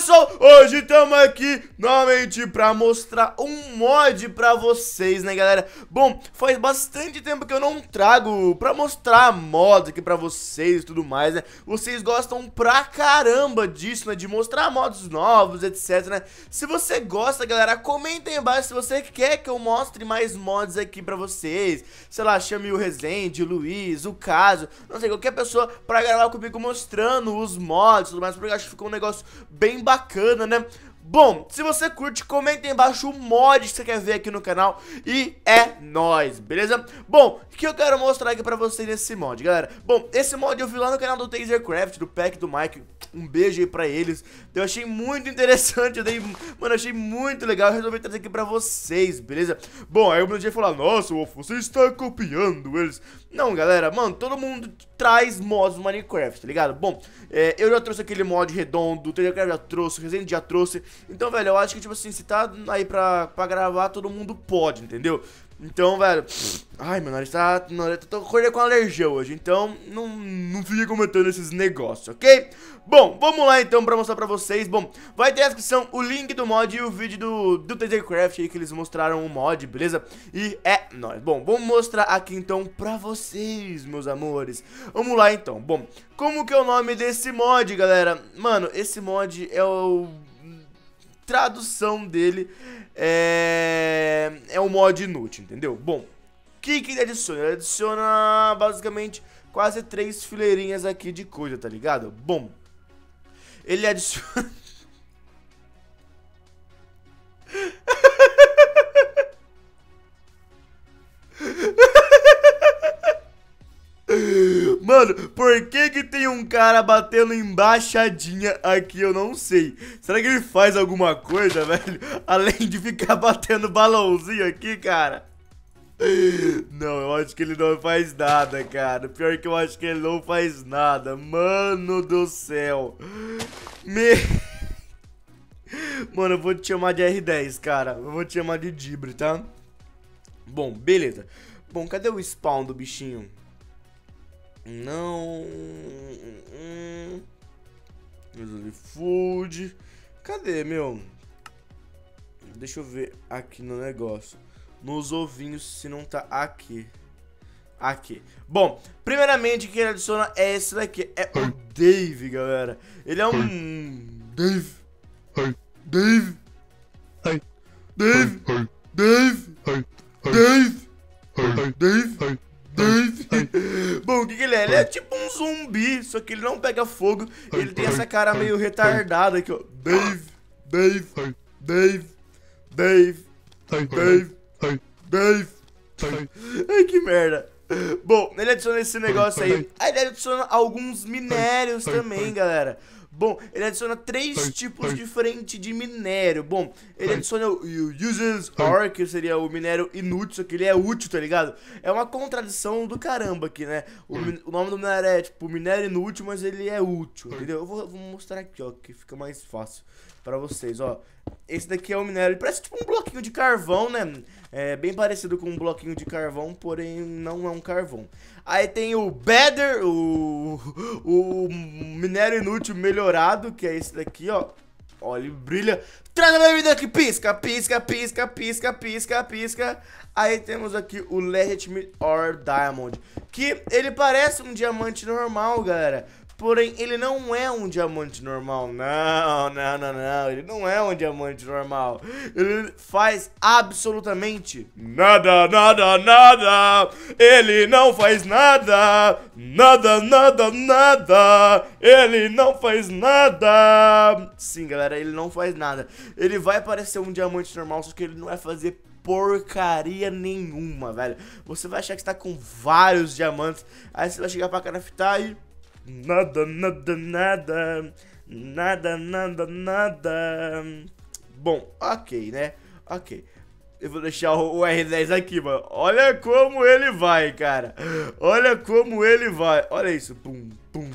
pessoal, hoje estamos aqui novamente pra mostrar um mod pra vocês, né, galera? Bom, faz bastante tempo que eu não trago pra mostrar mods aqui pra vocês e tudo mais, né? Vocês gostam pra caramba disso, né? De mostrar mods novos, etc, né? Se você gosta, galera, comenta aí embaixo se você quer que eu mostre mais mods aqui pra vocês. Sei lá, chame o Rezende, o Luiz, o Caso, não sei, qualquer pessoa pra gravar comigo mostrando os mods e tudo mais, porque eu acho que ficou um negócio bem bacana, né? Bom, se você curte, comenta aí embaixo o mod que você quer ver aqui no canal e é nóis, beleza? Bom, o que eu quero mostrar aqui pra vocês nesse mod, galera? Bom, esse mod eu vi lá no canal do Tasercraft, do Peck, do Mike, um beijo aí pra eles. Eu achei muito interessante, mano, eu achei muito legal, eu resolvi trazer aqui pra vocês, beleza? Bom, aí o meu dia falou, nossa, Wolf, você está copiando eles. Não, galera, mano, todo mundo traz mods no Minecraft, tá ligado? Bom, eu já trouxe aquele mod redondo, o Tasercraft já trouxe, o Resident já trouxe. Então, velho, eu acho que, tipo assim, se tá aí pra gravar, todo mundo pode, entendeu? Então, velho, ai, meu nariz tá, eu tô acordando com alergia hoje, então não fique comentando esses negócios, ok? Bom, vamos lá então pra mostrar pra vocês. Bom, vai ter na descrição o link do mod e o vídeo do Tasercraft aí que eles mostraram o mod, beleza? E é nóis. Bom, vamos mostrar aqui então pra vocês, meus amores. Vamos lá então. Bom, como que é o nome desse mod, galera? Mano, esse mod é o... tradução dele é um mod inútil, entendeu? Bom, o que ele adiciona? Ele adiciona basicamente quase 3 fileirinhas aqui de coisa, tá ligado? Bom, ele adiciona... Mano, por que tem um cara batendo embaixadinha aqui? Eu não sei. Será que ele faz alguma coisa, velho? Além de ficar batendo balãozinho aqui, cara? Não, eu acho que ele não faz nada, cara. Pior que eu acho que ele não faz nada. Mano do céu. Mano, eu vou te chamar de R10, cara. Eu vou te chamar de Dibre, tá? Bom, beleza. Bom, cadê o spawn do bichinho? Não. Food. Cadê, meu? Deixa eu ver aqui no negócio. Nos ovinhos, se não tá aqui. Aqui. Bom, primeiramente, que ele adiciona é esse daqui. É o Dave, galera. Ele é um... Dave. Dave. Dave. Dave. Dave. Dave. Bom, o que ele é? Ele é tipo um zumbi, só que ele não pega fogo. Ele tem essa cara meio retardada aqui, ó. Dave, Dave, Dave, Dave, Dave, Dave. Ai, que merda. Bom, ele adiciona esse negócio aí. Aí ele adiciona alguns minérios também, galera. Bom, ele adiciona 3 tipos diferentes de minério. Bom, ele adiciona o Useless Ore, que seria o minério inútil, só que ele é útil, tá ligado? É uma contradição do caramba aqui, né? O nome do minério é, tipo, minério inútil, mas ele é útil, entendeu? Eu vou mostrar aqui, ó, que fica mais fácil pra vocês, ó. Esse daqui é o minério, ele parece tipo um bloquinho de carvão, né? É bem parecido com um bloquinho de carvão, porém não é um carvão. Aí tem o Better, o minério inútil melhorado, que é esse daqui, ó. Ó, ele brilha. Traz a minha vida aqui, pisca, pisca, pisca, pisca, pisca, pisca. Aí temos aqui o Legitimate Ore Diamond, que ele parece um diamante normal, galera. Porém, ele não é um diamante normal. Não. Ele não é um diamante normal. Ele faz absolutamente nada. Ele não faz nada. Nada. Ele não faz nada. Sim, galera, ele não faz nada. Ele vai parecer um diamante normal, só que ele não vai fazer porcaria nenhuma, velho. Você vai achar que está com vários diamantes. Aí você vai chegar pra craftar e... Nada. Bom, ok, né? Ok. Eu vou deixar o R10 aqui, mano. Olha como ele vai, cara. Olha como ele vai. Olha isso. Pum.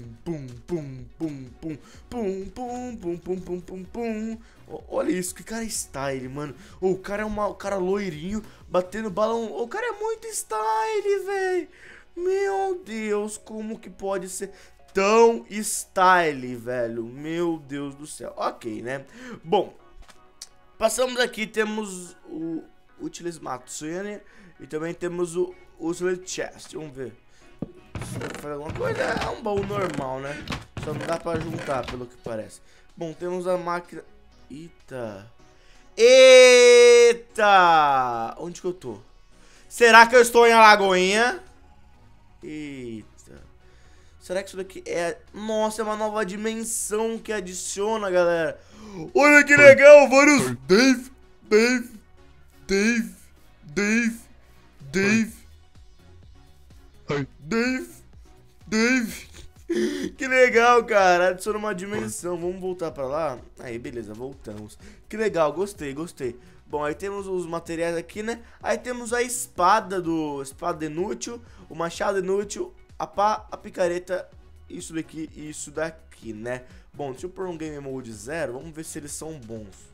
Olha isso, que cara style, mano. O cara é o cara loirinho, batendo balão. O cara é muito style, velho. Meu Deus, como que pode ser tão style, velho. Meu Deus do céu. Ok, né? Bom, passamos aqui, temos o Utilis Matsune e também temos o Utilis Chest. Vamos ver. Fazer alguma coisa, é um baú normal, né? Só não dá pra juntar, pelo que parece. Bom, temos a máquina... Eita! Eita! Onde que eu tô? Será que eu estou em Alagoinha? Eita! Será que isso daqui é... Nossa, é uma nova dimensão que adiciona, galera. Olha que legal, vários Dave. Que legal, cara. Adiciona uma dimensão. Vamos voltar pra lá? Aí, beleza, voltamos. Que legal, gostei. Bom, aí temos os materiais aqui, né? Aí temos a espada espada inútil, o machado inútil, a pá, a picareta, isso daqui e isso daqui, né? Bom, deixa eu pôr um game mode 0. Vamos ver se eles são bons.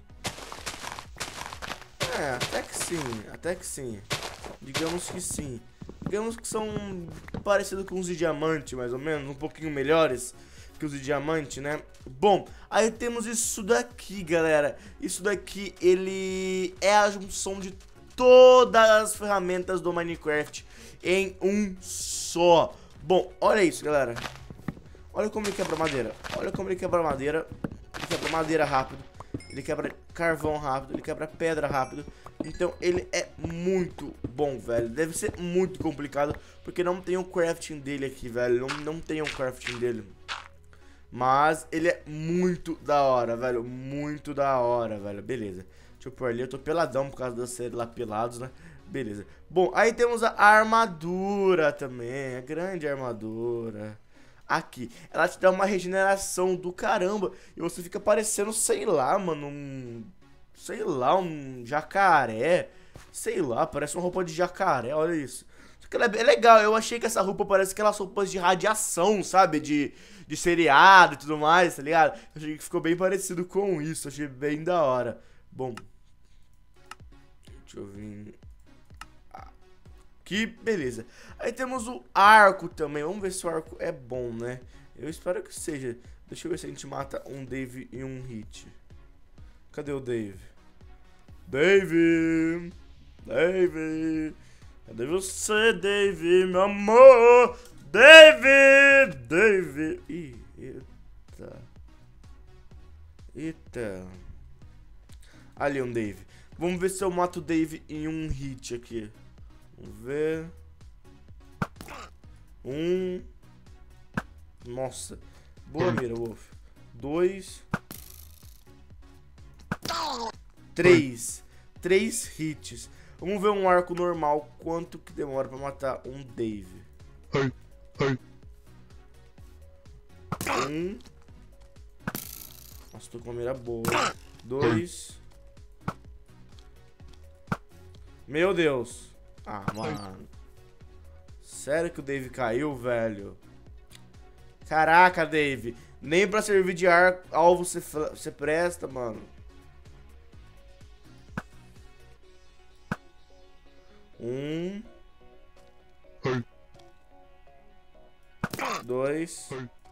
É, até que sim. Digamos que sim. Digamos que são parecidos com os de diamante, mais ou menos. Um pouquinho melhores que os de diamante, né? Bom, aí temos isso daqui, galera. Isso daqui, ele é a junção de todas as ferramentas do Minecraft em um só. Bom, olha isso, galera. Olha como ele quebra madeira. Ele quebra madeira rápido. Ele quebra carvão rápido, ele quebra pedra rápido. Então ele é muito bom, velho. Deve ser muito complicado, porque não tem o crafting dele aqui, velho. Não tem o crafting dele. Mas ele é muito da hora, velho. Muito da hora, velho. Beleza. Deixa eu pôr ali, eu tô peladão por causa da série lá, pelados, né? Beleza. Bom, aí temos a armadura também. A grande armadura. Aqui, ela te dá uma regeneração do caramba. E você fica parecendo, sei lá, mano, sei lá, um jacaré. Sei lá, parece uma roupa de jacaré, olha isso. Só que ela é legal, eu achei que essa roupa parece aquelas roupas de radiação, sabe? De seriado e tudo mais, tá ligado? Eu achei que ficou bem parecido com isso, achei bem da hora. Bom, deixa eu vir... Que beleza. Aí temos o arco também. Vamos ver se o arco é bom, né? Eu espero que seja. Deixa eu ver se a gente mata um Dave em um hit. Cadê o Dave? Dave! Cadê você, Dave, meu amor? Dave! Ih, eita. Ali um Dave. Vamos ver se eu mato o Dave em um hit aqui. Vamos ver. Nossa. Boa mira, Wolf. 2. 3. 3 hits. Vamos ver um arco normal. Quanto que demora pra matar um Dave? 1. Nossa, tô com uma mira boa. 2. Meu Deus. Ah, mano. Sério que o Dave caiu, velho? Caraca, Dave. Nem pra servir de alvo você presta, mano. 1. 2.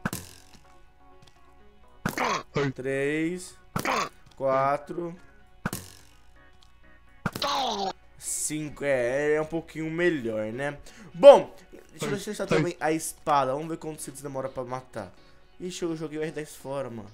3. 4. 5, é um pouquinho melhor, né? Bom, deixa eu testar também a espada. Vamos ver quanto se demora pra matar. Ixi, eu joguei o R10 fora, mano.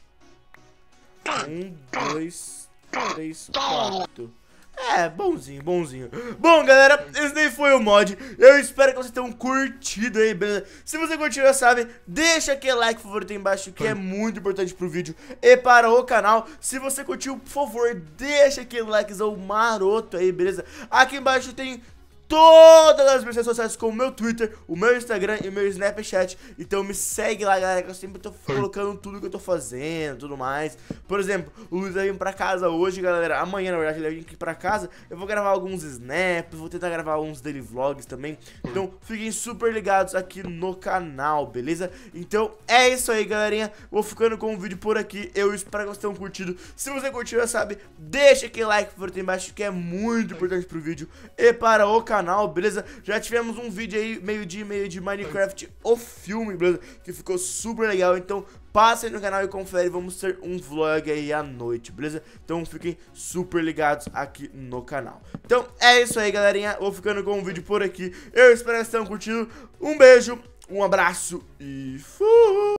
1, 2, 3, 4. É, bonzinho. Bom, galera, esse daí foi o mod. Eu espero que vocês tenham curtido aí, beleza? Se você curtiu, já sabe, deixa aquele like favorito aí embaixo, que é muito importante pro vídeo e para o canal. Se você curtiu, por favor, deixa aquele likezão maroto aí, beleza? Aqui embaixo tem todas as minhas redes sociais, como o meu Twitter, o meu Instagram e o meu Snapchat. Então me segue lá, galera, que eu sempre tô colocando tudo que eu tô fazendo, tudo mais. Por exemplo, o Luiz vai vir pra casa hoje, galera. Amanhã, na verdade, ele vai vir aqui pra casa. Eu vou gravar alguns snaps, vou tentar gravar alguns daily vlogs também. Então fiquem super ligados aqui no canal, beleza? Então é isso aí, galerinha. Vou ficando com o vídeo por aqui. Eu espero que vocês tenham curtido. Se você curtiu, já sabe, deixa aquele like favorito aí embaixo, que é muito importante pro vídeo e para o canal. canal, beleza? Já tivemos um vídeo aí, meio-dia e meio de Minecraft, o filme, beleza? Que ficou super legal, então passem no canal e confere, vamos ter um vlog aí à noite, beleza? Então fiquem super ligados aqui no canal. Então é isso aí, galerinha, vou ficando com o vídeo por aqui. Eu espero que vocês tenham curtido. Um beijo, um abraço e fui!